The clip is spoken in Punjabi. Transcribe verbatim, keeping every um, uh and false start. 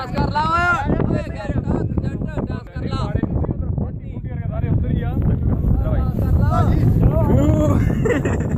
डांस कर ला ओए डांस कर ला ਸਾਰੇ ਉਧਰ ਹੀ ਆ